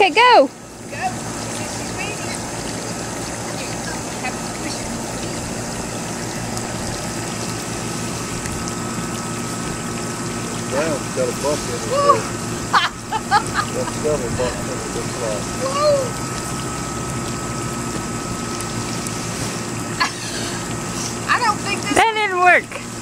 Okay, go. Brown's got a bucket in it. Got several buckets in it this lot. I don't think this... That didn't work.